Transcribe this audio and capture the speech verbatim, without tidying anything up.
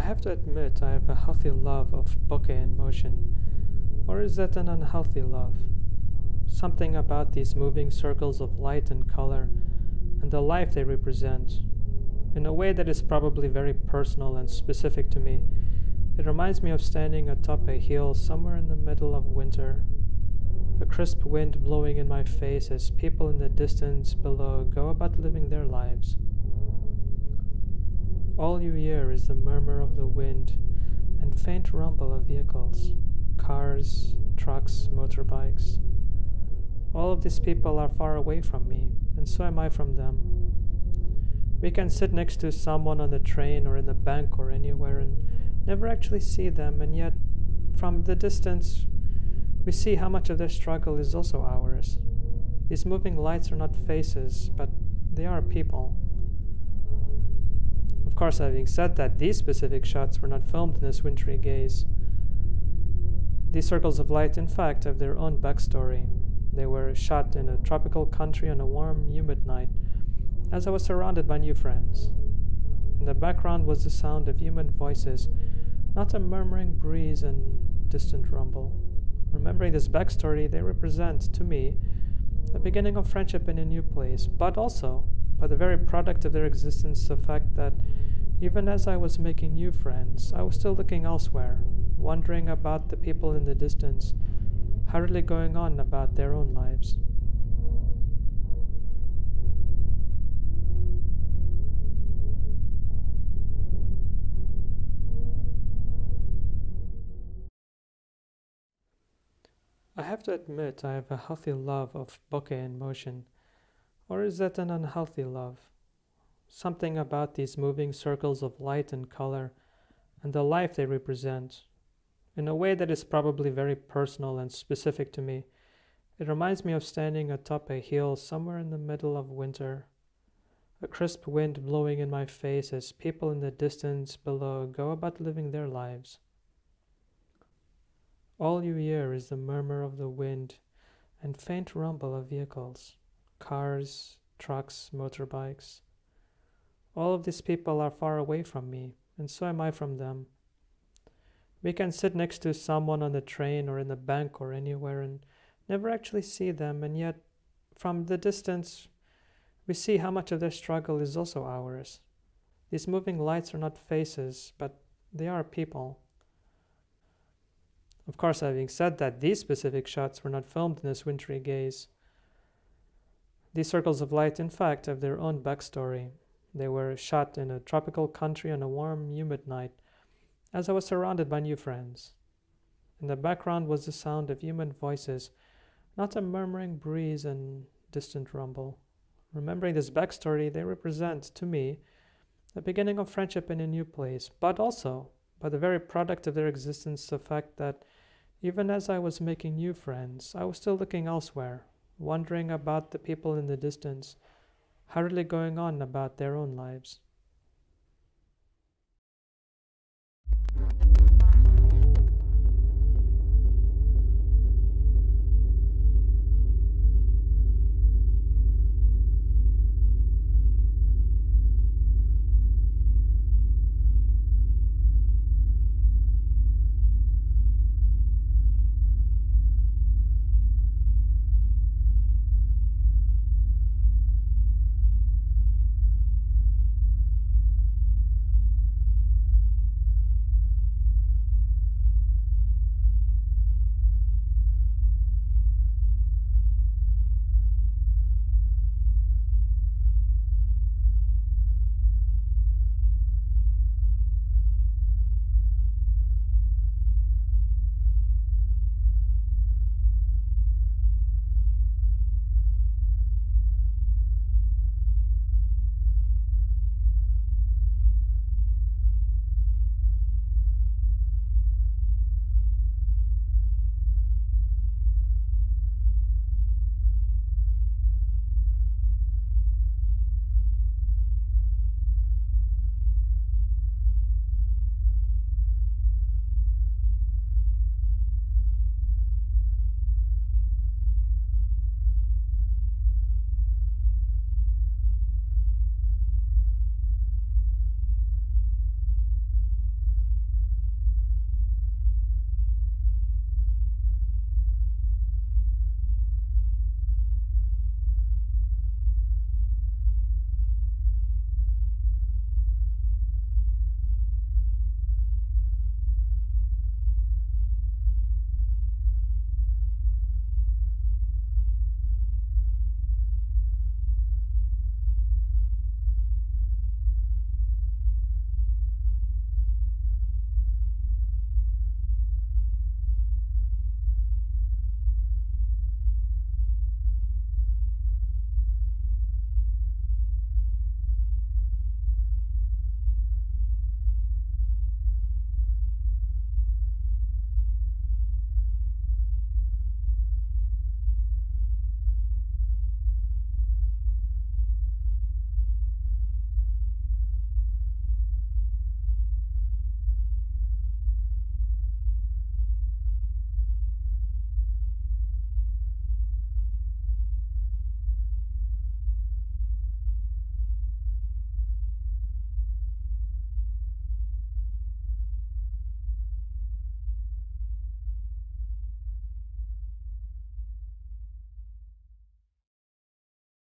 have to admit I have a healthy love of bokeh in motion. Or is that an unhealthy love? Something about these moving circles of light and color and the life they represent, in a way that is probably very personal and specific to me. It reminds me of standing atop a hill somewhere in the middle of winter, a crisp wind blowing in my face as people in the distance below go about living their lives. All you hear is the murmur of the wind and faint rumble of vehicles, cars, trucks, motorbikes. All of these people are far away from me, and so am I from them. We can sit next to someone on the train or in the bank or anywhere and never actually see them, and yet, from the distance, we see how much of their struggle is also ours. These moving lights are not faces, but they are people. Of course, having said that, these specific shots were not filmed in this wintry gaze. These circles of light, in fact, have their own backstory. They were shot in a tropical country on a warm, humid night, as I was surrounded by new friends. In the background was the sound of human voices, not a murmuring breeze and distant rumble. Remembering this backstory, they represent, to me, the beginning of friendship in a new place, but also, by the very product of their existence, the fact that even as I was making new friends, I was still looking elsewhere, wondering about the people in the distance, hurriedly going on about their own lives. I have to admit I have a healthy love of bokeh in motion. Or is that an unhealthy love? Something about these moving circles of light and color and the life they represent, in a way that is probably very personal and specific to me. It reminds me of standing atop a hill somewhere in the middle of winter, a crisp wind blowing in my face as people in the distance below go about living their lives. All you hear is the murmur of the wind and faint rumble of vehicles, cars, trucks, motorbikes. All of these people are far away from me, and so am I from them. We can sit next to someone on the train or in the bank or anywhere and never actually see them, and yet, from the distance, we see how much of their struggle is also ours. These moving lights are not faces, but they are people. Of course, having said that, these specific shots were not filmed in this wintry gaze. These circles of light, in fact, have their own backstory. They were shot in a tropical country on a warm, humid night, as I was surrounded by new friends. In the background was the sound of human voices, not a murmuring breeze and distant rumble. Remembering this backstory, they represent, to me, the beginning of friendship in a new place, but also, by the very product of their existence, the fact that even as I was making new friends, I was still looking elsewhere, wondering about the people in the distance, hurriedly going on about their own lives.